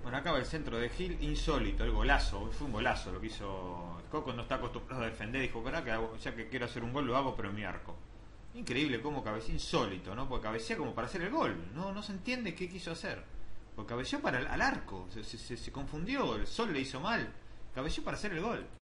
Bueno, acaba el centro de Gil, insólito, el golazo, fue un golazo lo que hizo. El Coco no está acostumbrado a defender, dijo, "Pará, que ya que quiero hacer un gol lo hago, pero en mi arco". Increíble cómo cabecea, insólito, ¿no? Porque cabecea como para hacer el gol, no se entiende qué quiso hacer. Porque cabeceó para al arco, se confundió, el sol le hizo mal, cabeceó para hacer el gol.